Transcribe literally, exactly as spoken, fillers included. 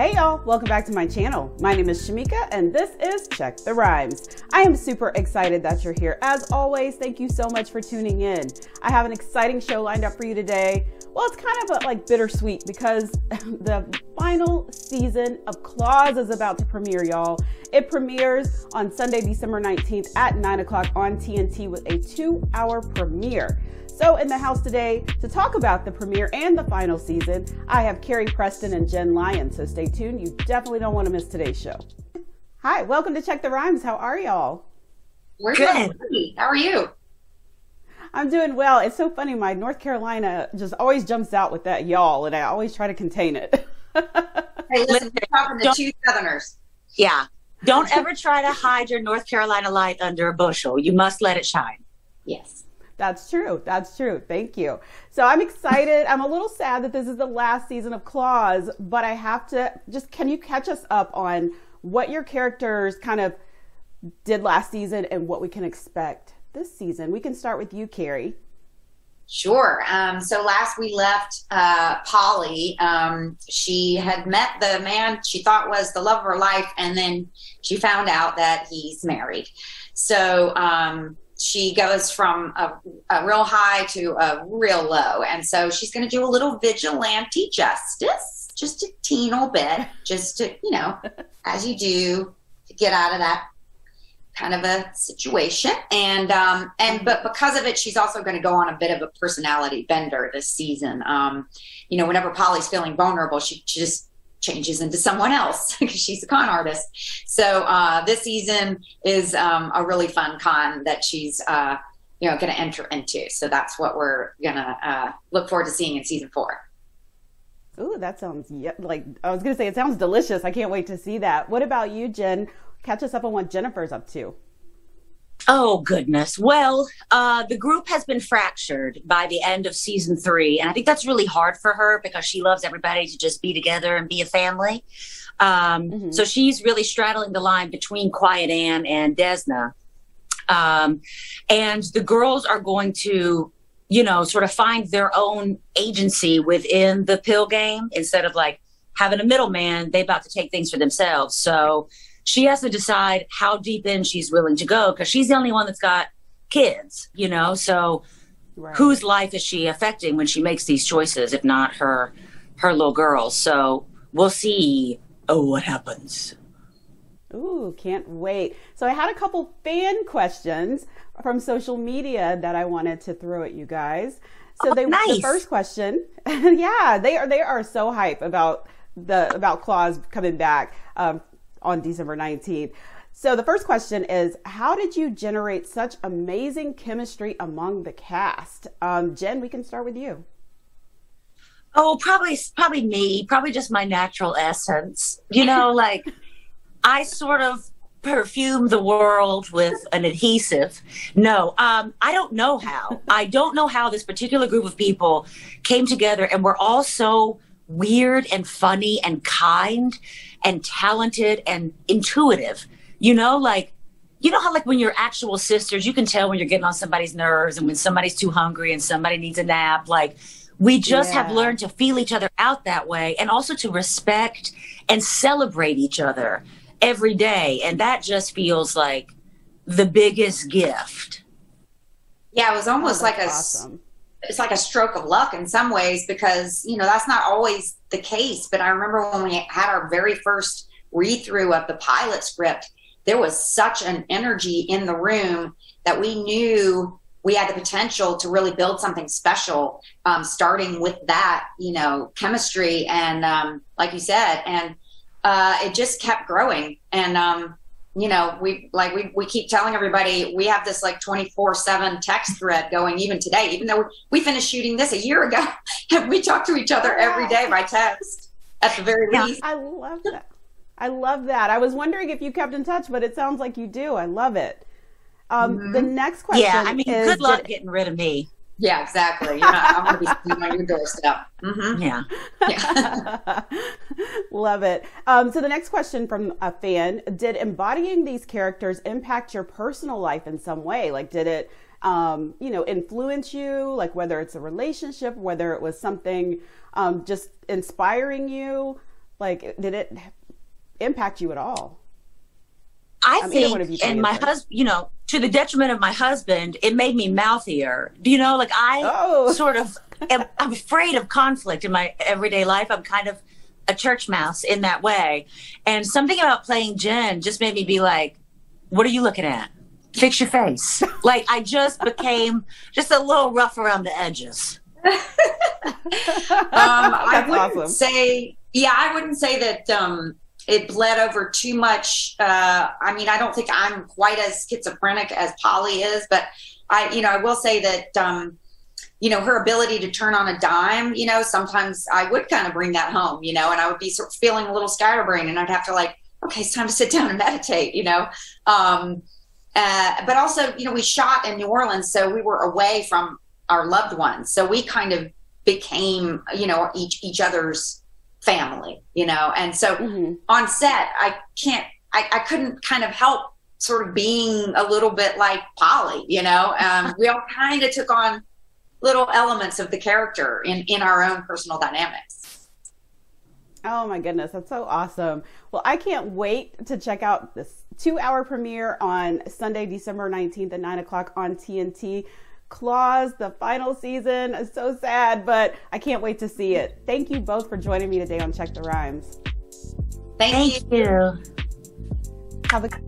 Hey y'all, welcome back to my channel. My name is Shamika and this is Check the Rhymes. I am super excited that you're here. As always, thank you so much for tuning in. I have an exciting show lined up for you today. Well, it's kind of a, like bittersweet because the final season of Claws is about to premiere, y'all. It premieres on Sunday, December nineteenth at nine o'clock on T N T with a two hour premiere. So in the house today to talk about the premiere and the final season, I have Carrie Preston and Jen Lyon. So stay tuned. You definitely don't want to miss today's show. Hi, welcome to Check the Rhymes. How are y'all? We're good. How are you? I'm doing well. It's so funny. My North Carolina just always jumps out with that y'all, and I always try to contain it. Hey, listen, we're talking to two Southerners. Yeah. Don't ever try to hide your North Carolina light under a bushel. You must let it shine. Yes. That's true. That's true. Thank you. So I'm excited. I'm a little sad that this is the last season of Claws, but I have to just, can you catch us up on what your characters kind of did last season and what we can expect this season? We can start with you, Carrie. Sure. Um, so last we left uh, Polly, um, she had met the man she thought was the love of her life, and then she found out that he's married. So um, she goes from a, a real high to a real low. And so she's going to do a little vigilante justice, just a teeny bit, just to, you know, as you do, to get out of that kind of a situation. And, um, and, but because of it, she's also going to go on a bit of a personality bender this season. Um, you know, whenever Polly's feeling vulnerable, she, she just changes into someone else because she's a con artist. So, uh, this season is, um, a really fun con that she's, uh, you know, going to enter into. So that's what we're going to, uh, look forward to seeing in season four. Ooh, that sounds like, I was going to say, it sounds delicious. I can't wait to see that. What about you, Jen? Catch us up on what Jennifer's up to. Oh, goodness. Well, uh, the group has been fractured by the end of season three. And I think that's really hard for her because she loves everybody to just be together and be a family. Um, mm-hmm. So she's really straddling the line between Quiet Ann and Desna. Um, and the girls are going to, you know, sort of find their own agency within the pill game instead of like having a middleman. They're about to take things for themselves. So she has to decide how deep in she's willing to go because she's the only one that's got kids, you know? So right. Whose life is she affecting when she makes these choices, if not her, her little girls? So we'll see. Oh, what happens? Ooh, can't wait. So I had a couple fan questions from social media that I wanted to throw at you guys. So oh, they, nice. The first question, yeah, they are, they are so hype about the, about Claws coming back. Um, on December nineteenth. So the first question is, how did you generate such amazing chemistry among the cast? Um, Jen, we can start with you. Oh, probably, probably me, probably just my natural essence. You know, like I sort of perfume the world with an adhesive. No, um, I don't know how. I don't know how this particular group of people came together and we're all so weird and funny and kind and talented and intuitive, you know, like, you know how like when you're actual sisters, you can tell when you're getting on somebody's nerves and when somebody's too hungry and somebody needs a nap. Like we just yeah. have learned to feel each other out that way and also to respect and celebrate each other every day. And that just feels like the biggest gift. Yeah, it was almost oh, like a awesome. It's like a stroke of luck in some ways because, you know, that's not always the case. But I remember when we had our very first read through of the pilot script, there was such an energy in the room that we knew we had the potential to really build something special, um, starting with that, you know, chemistry. And um, like you said, and uh, it just kept growing. And, um, you know, we like we, we keep telling everybody we have this like twenty-four seven text thread going even today, even though we finished shooting this a year ago. We talk to each other every day by text at the very yeah, least. I love that. I love that. I was wondering if you kept in touch, but it sounds like you do. I love it. Um, mm-hmm. The next question yeah, I mean, is, good luck did, getting rid of me. Yeah, exactly. You're not, I'm going to be sitting on your doorstep. Mm-hmm. Yeah. yeah. Love it. Um, so the next question from a fan, did embodying these characters impact your personal life in some way? Like, did it, um, you know, influence you? Like whether it's a relationship, whether it was something um, just inspiring you? Like, did it impact you at all? I um, think, and my husband, you know, to the detriment of my husband, it made me mouthier. Do you know, like I oh. sort of, am, I'm afraid of conflict in my everyday life. I'm kind of a church mouse in that way. And something about playing Jen just made me be like, what are you looking at? Fix your face. Like I just became just a little rough around the edges. um, I wouldn't awesome. say, yeah, I wouldn't say that um, it bled over too much. Uh, I mean, I don't think I'm quite as schizophrenic as Polly is, but I, you know, I will say that, um, you know, her ability to turn on a dime, you know, sometimes I would kind of bring that home, you know, and I would be sort of feeling a little scatterbrained and I'd have to like, okay, it's time to sit down and meditate, you know. Um, uh, but also, you know, we shot in New Orleans, so we were away from our loved ones. So we kind of became, you know, each, each other's family, you know? And so mm-hmm. on set, I can't, I, I couldn't kind of help sort of being a little bit like Polly, you know? Um, we all kind of took on little elements of the character in, in our own personal dynamics. Oh my goodness, that's so awesome. Well, I can't wait to check out this two hour premiere on Sunday, December nineteenth at nine o'clock on T N T. Claws, the final season is so sad, but I can't wait to see it. Thank you both for joining me today on Check the Rhymes. Thank, Thank you. Have a